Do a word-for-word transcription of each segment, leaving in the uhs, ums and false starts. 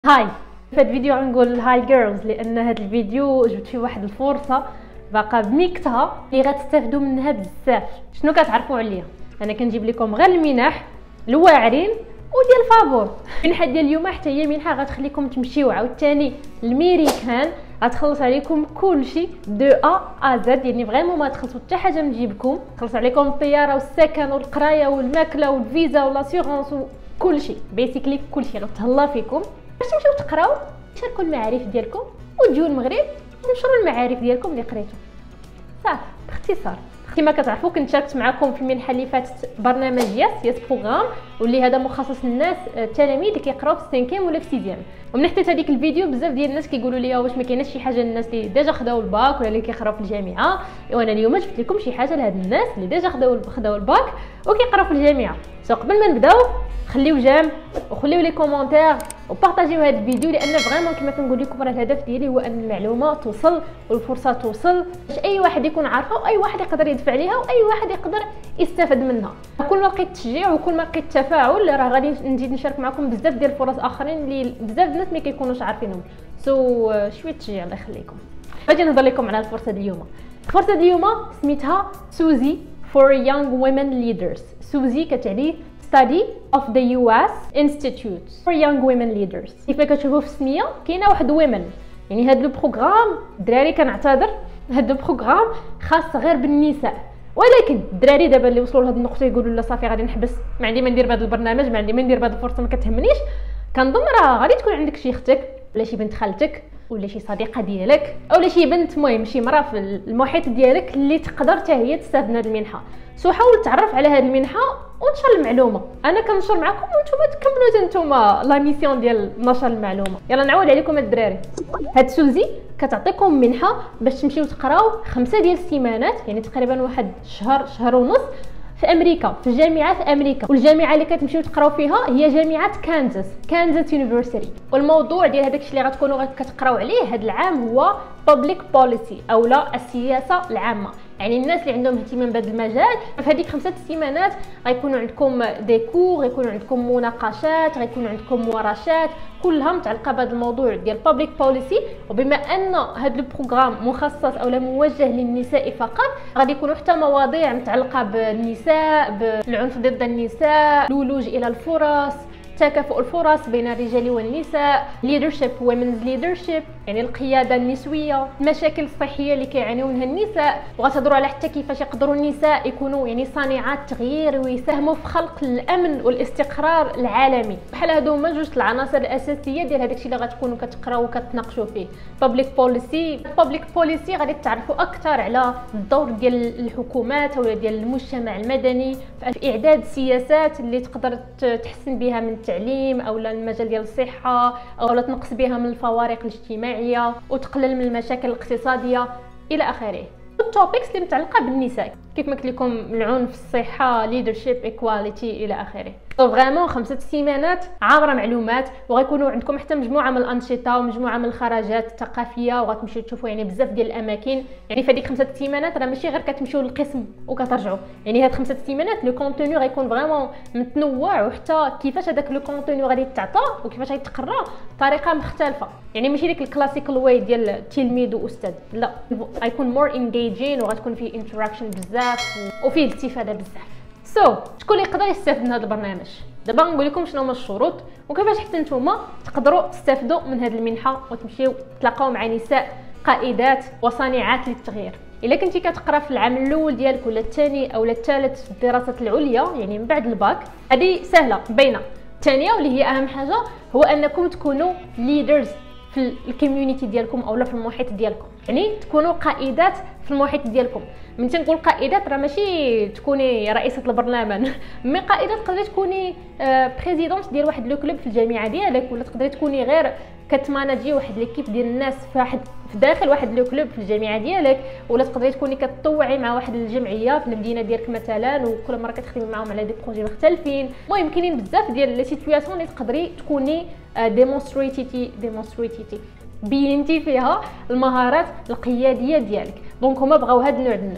هاي في هذا الفيديو غنقول هاي جيرلز لان هذا الفيديو جبت فيه واحد الفرصه باقا بنيكتها اللي غتستافدوا منها بزاف. شنو كتعرفوا عليا؟ انا كنجيب لكم غير المنح الواعرين وديال فابور. المنحه ديال اليوم حتى هي منحه غتخليكم تمشيو عاوتاني الميريكان، غتخلص عليكم كلشي دو ا ا زد، يعني فريمون ما تخلصوا حتى حاجه من جيبكم. تخلص عليكم الطياره والسكن والقرايه والماكله والفيزا والاسيغونس وكلشي، بيسيكلي كلشي غتهلا فيكم باش تمشيو تقراو تشاركوا المعارف ديالكم وتجيو المغرب تنشروا المعارف ديالكم اللي قريتو. صافي باختصار. كما كتعرفوا كنت شاركت معكم في المنحه اللي فاتت برنامج ياس ياس بروغرام، واللي هذا مخصص للناس التلاميذ اللي كيقراو في سانكيم ولا في سيزيام. ومن حتى هذيك الفيديو بزاف ديال الناس كيقولوا لي واش ما كايناش شي حاجه للناس اللي ديجا خداو الباك ولا اللي كيقراو في الجامعه. وانا اليوم جبت لكم شي حاجه لهاد الناس اللي ديجا خداو خداو الباك وكيقراو في الجامعه. سو قبل ما نبداو خليو جام وخليو لي كومونتير وبارطاجيو هذا الفيديو، لان فريمون كما كنقول لكم راه الهدف ديالي هو ان المعلومه توصل والفرصه توصل باش اي واحد يكون عارفها واي واحد يقدر يدفع ليها واي واحد يقدر يستافد منها. كل ما لقيت تشجيع وكل ما لقيت تفاعل راه غادي نزيد نشارك معكم بزاف ديال الفرص اخرين اللي بزاف الناس ما كيكونوش عارفينهم. سو so, شويه تشجيع الله يخليكم. غادي نهضر لكم على الفرصه ديال اليوم. الفرصه ديال اليوم سميتها سوزي for young women leaders. سوزي كتعني study of the يو إس Institute for young women leaders. كيف كتشوفوا في السميه كاينه واحد women، يعني هذا البروغرام الدراري كنعتذر هذا البروغرام خاص غير بالنساء، ولكن الدراري دابا اللي وصلوا لهاد النقطه يقولوا لا صافي غادي نحبس، ما عندي ما ندير بهذا البرنامج، ما عندي ما ندير بهذه الفرصه ما كتهمنيش. كنظن راه غادي تكون عندك شي اختك ولا شي بنت خالتك ولا شي صديقه ديالك اولا شي بنت، المهم شي مراه في المحيط ديالك اللي تقدر حتى هي تستافد من هذه المنحه. سو حاول تعرف على هذه المنحه ونشر المعلومه. انا كنشر معكم وانتم تكملوا نتوما لا ميسيون ديال نشر المعلومه. يلا نعاود عليكم الدراري. هاد سوزي كتعطيكم منحه باش تمشيو تقراو خمسه ديال السيمانات، يعني تقريبا واحد شهر شهر ونص في امريكا، في جامعه في امريكا. والجامعه اللي كتمشيو تقراو فيها هي جامعه كانزاس كانزاس يونيفرسيتي. والموضوع ديال هذاك الشيء اللي غتكونوا كتقراو عليه هذا العام هو public policy او لا السياسه العامه. يعني الناس اللي عندهم اهتمام بهذا المجال في هذيك خمسه السيمانات غيكونوا عندكم دي كور، غيكونوا عندكم مناقشات، غيكونوا عندكم ورشات كلها متعلقه بهذا الموضوع ديال public policy. وبما ان هذا البروغرام مخصص او لا موجه للنساء فقط، غادي يكونوا حتى مواضيع متعلقه بالنساء، بالعنف ضد النساء، الولوج الى الفرص، تكافؤ الفرص بين الرجال والنساء، leadership women's leadership يعني القياده النسويه، المشاكل الصحيه اللي كيعانيو منها النساء، وغتهضروا على حتى كيفاش يقدروا النساء يكونوا يعني صانعات تغيير ويساهموا في خلق الامن والاستقرار العالمي. بحال هادو هما جوج العناصر الاساسيه ديال هذاك الشيء اللي غتكونوا كتقراو وكتناقشوا فيه. public policy public policy غادي تعرفوا اكثر على الدور ديال الحكومات او ديال المجتمع المدني في اعداد السياسات اللي تقدر تحسن بها من التعليم او المجال ديال الصحه او لا تنقص بها من الفوارق الاجتماعيه وتقلل من المشاكل الاقتصاديه الى اخره. التوبكس اللي متعلقه بالنساء كيف ما قلت لكم العنف، الصحه، ليدرشيب، ايكواليتي الى اخره. فريمون خمسه سيمانات عامره معلومات، وغيكونوا عندكم حتى مجموعه من الانشطه ومجموعه من الخرجات الثقافيه، وغتمشيو تشوفوا يعني بزاف ديال الاماكن. يعني في هذيك خمسه سيمانات راه ماشي غير كتمشيو للقسم وكترجعوا، يعني هاد خمسه سيمانات لو كونتوني غيكون فريمون متنوع، وحتى كيفاش هذاك لو كونتوني غادي يتعطى وكيفاش غيتقرا بطريقه مختلفه. يعني ماشي ديك الكلاسيكال واي ديال تلميذ واستاذ، لا غيكون مور انجيجين وغتكون فيه انتراكشن بزاف وفيه الاستفاده بزاف. سو so, شكون اللي يقدر يستافد من هذا البرنامج؟ دابا نقول لكم شنو هما الشروط وكيفاش حتى نتوما تقدروا تستافدوا من هذه المنحه وتمشيو تلاقاو مع نساء قائدات وصانعات للتغيير. الا كنتي كتقرا في العام الاول ديالك ولا الثاني او الثالث في الدراسات العليا يعني من بعد الباك، هذه سهله بينه. الثانيه واللي هي اهم حاجه هو انكم تكونوا ليدرز في الكوميونيتي ديالكم اولا في المحيط ديالكم، يعني تكونوا قائدات في المحيط ديالكم. من تنقول قائدات راه ماشي تكوني رئيسه البرلمان، مي قائده تقدري تكوني بريزيدونت ديال واحد لو كلوب في الجامعه ديالك، ولا تقدري تكوني غير كتماناجي واحد ليكيب ديال الناس في واحد في داخل واحد لو كلوب في الجامعه ديالك، ولا تقدري تكوني كتطوعي مع واحد الجمعيه في المدينه ديالك مثلا وكل مره كتخدمي معاهم على دي بروجي مختلفين. المهم كاينين بزاف ديال لي سيتوياسيون اللي تقدري تكوني ديمونستريتيتي ديمونستريتيتي بينتي فيها المهارات القياديه ديالك. دونك هما بغاو هاد النوع ديال الناس،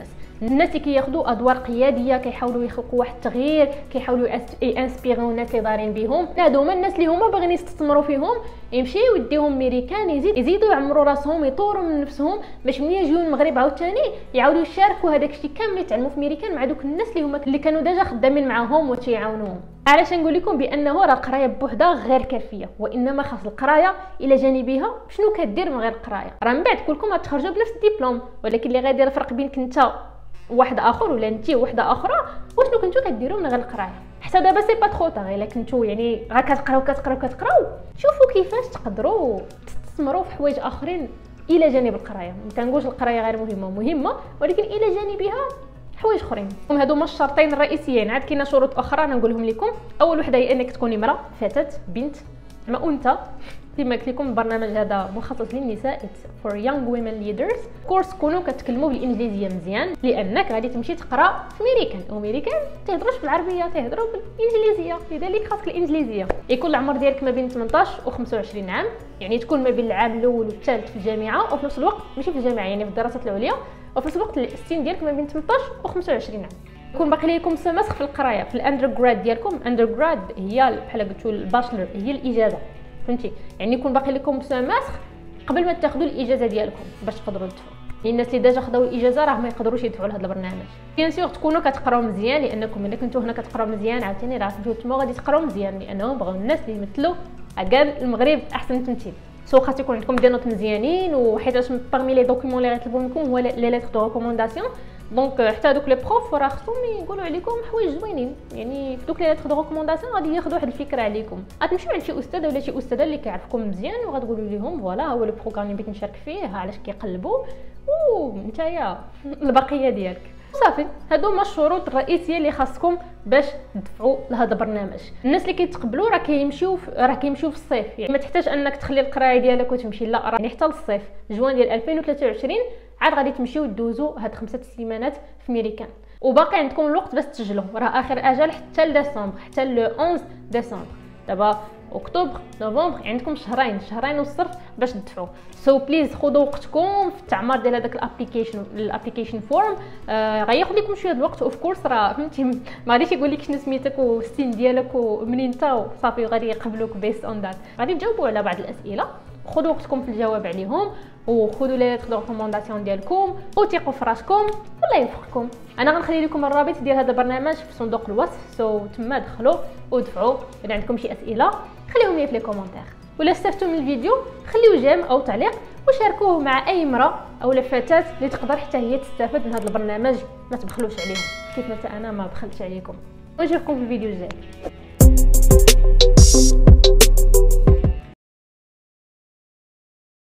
الناس اللي كياخذوا ادوار قياديه كيحاولوا يخلقوا واحد التغيير، كيحاولوا يانسبيريو الناس اللي دايرين بهم. هادو هما الناس اللي هما باغيين يستثمروا فيهم، يمشيو يديهم ميريكان يزيد يزيدوا يعمروا راسهم يطوروا من نفسهم باش ملي يجيو المغرب عاوتاني يعاودوا يشاركوا هذاك الشيء كامل يتعلموا في ميريكان مع دوك الناس اللي هما اللي كانوا ديجا خدامين معاهم وتيعاونوهم. علاش نقول لكم بانه راه القرايه بوحدها غير كافيه، وانما خاص القرايه الى جانبها شنو كدير من غير القرايه. راه من بعد كلكم غتخرجوا بنفس الدبلوم، ولكن اللي غيدير الفرق بينك انت وواحد اخر ولا انت وحده اخرى وشنو كنتو كديروا من غير القرايه. حتى دابا سي با ترو طاغ الا كنتو يعني غا كتقراو كتقراو كتقراو شوفوا كيفاش تقدروا تستثمروا في حوايج اخرين الى جانب القرايه. ما كنقولش القرايه غير مهمه مهمه، ولكن الى جانبها حوايج اخرين. هادو هما الشرطين الرئيسيين. عاد كاينه شروط اخرى انا نقولهم لكم. اول وحده هي انك تكوني امراه، فتاه، بنت، ما انثى. كما قلت لكم البرنامج هذا مخصص للنساء for young women leaders. كورس تكونوا كتكلموا بالانجليزيه مزيان، لانك غادي تمشي تقرا في ميريكان، وميريكان تهضروش بالعربيه تهضروا بالانجليزيه، لذلك خاصك الانجليزيه. يكون العمر ديالك ما بين ثمنطاش و خمسة وعشرين عام، يعني تكون ما بين العام الاول والثالث في الجامعه، وفي نفس الوقت ماشي في الجامعه يعني في الدراسات العليا، وفي نفس الوقت السن ديالك ما بين ثمنطاش و خمسة وعشرين عام. يكون باقي لكم سمسخ في القرايه في الاندرغراد ديالكم. اندرغراد هي بحال قلتوا الباشلر، هي الاجازه، فهمتي؟ يعني يكون باقي لكم سمسخ قبل ما تاخذوا الاجازه ديالكم باش تقدروا تدفعوا. الناس اللي ديجا خداو الاجازه راه ما يقدروش يدفعوا لهذا البرنامج. بيان سور تكونوا كتقراو مزيان، لانكم ملي كنتو هنا كتقراو مزيان عاوتاني راه تمشيو تما غادي تقراو مزيان، لانهم بغاو الناس اللي يمثلوا كاع المغرب احسن تمثيل. سو خاص يكون عندكم دي نوت مزيانين، وحيت باغمي لي دوكيومون اللي غيطلبوا منكم هو لي ليتر دو ريكومونداسيون. دونك حتى دوك لي بروف راه خصهم يقولوا عليكم حوايج زوينين، يعني في دوك لي ليتر دو ريكومونداسيون غادي ياخذوا واحد الفكره عليكم. غتمشيو عند شي استاذ ولا شي استاذه اللي كيعرفكم مزيان وغتقولوا لهم فوالا هو لو بروغرام اللي بغيت نشارك فيه، ها علاش كيقلبوا ونتايا البقيه ديالك. صافي هادو هما الشروط الرئيسيه اللي خاصكم باش تدفعوا لهذا البرنامج. الناس اللي كيتقبلوا راه كيمشيو راه كيمشيو في الصيف، يعني ما تحتاج انك تخلي القرايه ديالك وتمشي، لا راه يعني حتى للصيف جوان ديال ألفين وثلاثة وعشرين عاد غادي تمشيو دوزوا هاد خمسه سيمانات في ميريكان، وباقي عندكم الوقت باش تسجلوا. راه اخر اجل حتى لديسمبر، حتى ل واحد عشر ديسمبر. دابا اكتوبر نوفمبر عندكم شهرين شهرين والصرف باش تدفعوا. سو so بليز خذوا وقتكم في التعمار ديال هذاك الابليكيشن الابليكيشن فورم. آه غياخذ لكم شويه الوقت اوف كورس، راه فهمتي ما غاديش يقول لك شنو سميتك والسن ديالك ومنين انت صافي غادي يقبلوك بيست اون ذات. غادي تجاوبوا على بعض الاسئله، خذوا وقتكم في الجواب عليهم، وخذوا لي ليتر دو ريكومونداسيون ديالكم، وثقوا في راسكم والله يوفقكم. انا غنخلي لكم الرابط ديال هذا البرنامج في صندوق الوصف، سو so, تما دخلوا ودفعوا. اذا عندكم شي اسئله خليهم لي في لي كومونتير، ولا استفدتوا من الفيديو خليو جيم او تعليق وشاركوه مع اي امراه او فتاه اللي تقدر حتى هي تستافد من هذا البرنامج. ما تبخلوش عليهم كيف ما انا ما بخلتش عليكم. ونشوفكم في الفيديو الجاي.